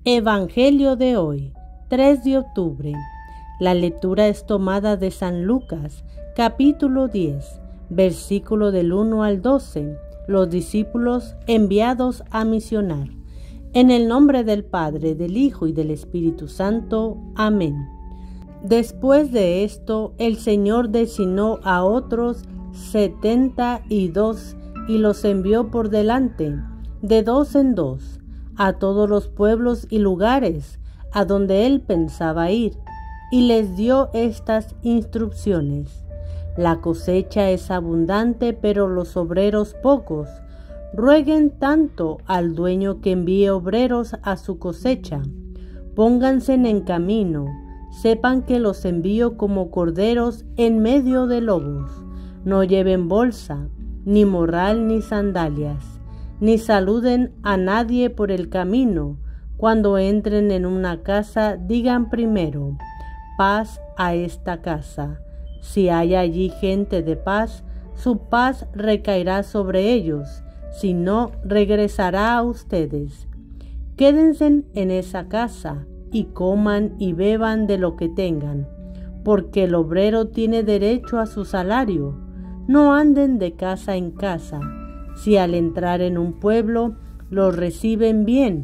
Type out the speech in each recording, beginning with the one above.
Evangelio de hoy, 3 de octubre. La lectura es tomada de San Lucas, capítulo 10, versículo del 1 al 12. Los discípulos enviados a misionar. En el nombre del Padre, del Hijo y del Espíritu Santo. Amén. Después de esto, el Señor designó a otros 72 y los envió por delante, de dos en dos, a todos los pueblos y lugares a donde él pensaba ir, y les dio estas instrucciones: la cosecha es abundante, pero los obreros pocos. Rueguen tanto al dueño que envíe obreros a su cosecha. Pónganse en camino, sepan que los envío como corderos en medio de lobos. No lleven bolsa, ni morral, ni sandalias, ni saluden a nadie por el camino. Cuando entren en una casa, digan primero: paz a esta casa. Si hay allí gente de paz, su paz recaerá sobre ellos, si no, regresará a ustedes. Quédense en esa casa y coman y beban de lo que tengan, porque el obrero tiene derecho a su salario. No anden de casa en casa. Si al entrar en un pueblo los reciben bien,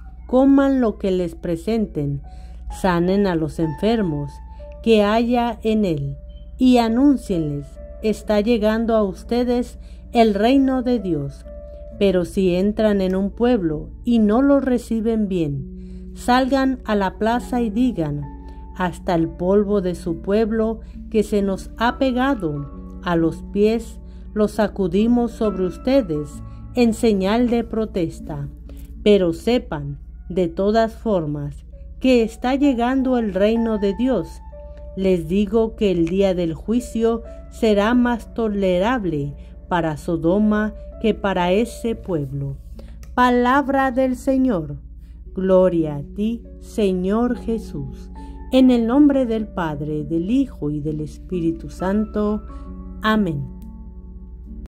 coman lo que les presenten, sanen a los enfermos que haya en él, y anúncienles: está llegando a ustedes el reino de Dios. Pero si entran en un pueblo y no los reciben bien, salgan a la plaza y digan: hasta el polvo de su pueblo que se nos ha pegado a los pies lo sacudimos sobre ustedes en señal de protesta. Pero sepan, de todas formas, que está llegando el reino de Dios. Les digo que el día del juicio será más tolerable para Sodoma que para ese pueblo. Palabra del Señor. Gloria a ti, Señor Jesús. En el nombre del Padre, del Hijo y del Espíritu Santo. Amén.